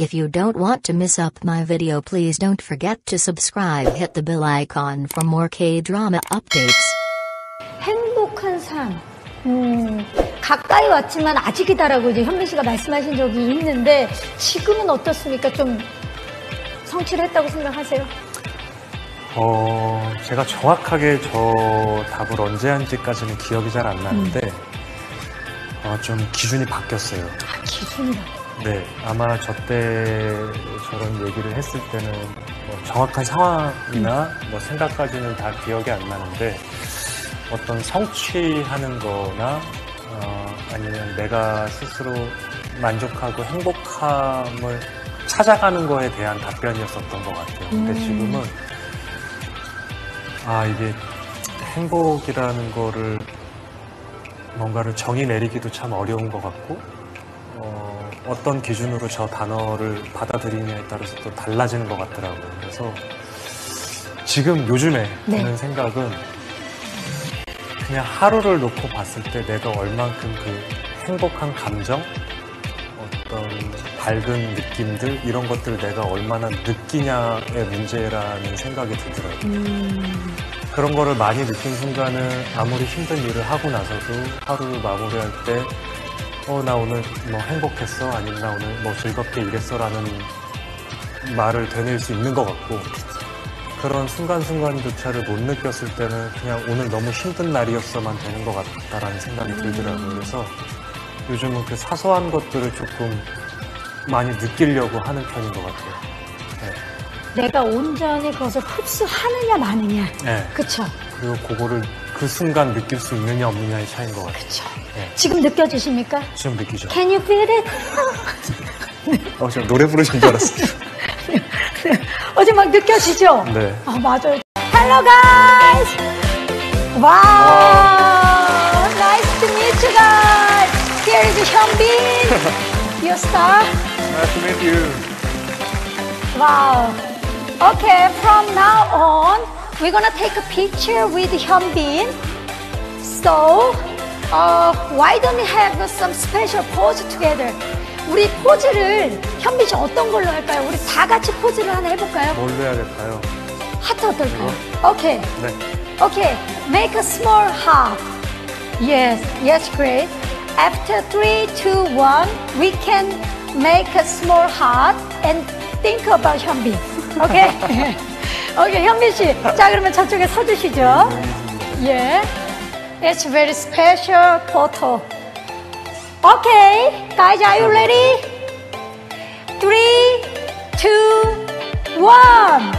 If you don't want to miss up my video, please don't forget to subscribe. Hit the bell icon for more K-drama updates. 행복한 삶. 가까이 왔지만 아직이다라고 이제 현빈 씨가 말씀하신 적이 있는데 지금은 어떻습니까? 좀 성취를 했다고 생각하세요? 제가 정확하게 저 답을 언제 한지까지는 기억이 잘 안 나는데 좀 기준이 바뀌었어요. 아, 기준이 바뀌었어요. 네, 아마 저 때 저런 얘기를 했을 때는 뭐 정확한 상황이나 뭐 생각까지는 다 기억이 안 나는데 어떤 성취하는 거나 아니면 내가 스스로 만족하고 행복함을 찾아가는 거에 대한 답변이었었던 것 같아요. 근데 지금은 이게 행복이라는 거를 뭔가를 정의 내리기도 참 어려운 것 같고 어떤 기준으로 저 단어를 받아들이냐에 따라서 또 달라지는 것 같더라고요. 그래서 지금 요즘에 드는 생각은 그냥 하루를 놓고 봤을 때 내가 얼만큼 그 행복한 감정, 어떤 밝은 느낌들 이런 것들을 내가 얼마나 느끼냐의 문제라는 생각이 들더라고요. 그런 거를 많이 느낀 순간은 아무리 힘든 일을 하고 나서도 하루를 마무리할 때 나 오늘 뭐 행복했어? 아니면 나 오늘 뭐 즐겁게 일했어? 라는 말을 되낼 수 있는 것 같고 그런 순간순간조차를 못 느꼈을 때는 그냥 오늘 너무 힘든 날이었어만 되는 것 같다라는 생각이 들더라고요. 그래서 요즘은 그 사소한 것들을 조금 많이 느끼려고 하는 편인 것 같아요. 네. 내가 온전히 그것을 흡수하느냐 마느냐. 네. 그쵸? 그리고 그거를 그 순간 느낄 수 있느냐 없느냐의 차이인 것 같아요. 그쵸? 네. 지금 느껴지십니까? 지금 느끼죠. Can you feel it? 제가 노래 부르신 줄 알았어요. 어제 막 느껴지죠? 네. 맞아요. Hello guys! Wow! Nice to meet you guys! Here is Hyunbin, your star. Nice to meet you. Wow. Okay, from now on, we're gonna take a picture with Hyunbin. So, why don't we have some special pose together? 우리 포즈를 현빈 씨 어떤 걸로 할까요? 우리 다 같이 포즈를 하나 해볼까요? 뭘로 해야 될까요? 하트 어떨까요? Okay. 네. Okay. Make a small heart. Yes. Yes, great. After 3, 2, 1, we can make a small heart and think about 현빈. Okay? Okay, 현빈 씨. 자, 그러면 저쪽에 서주시죠. Yeah. It's very special photo. Okay, guys, are you ready? 3, 2, 1.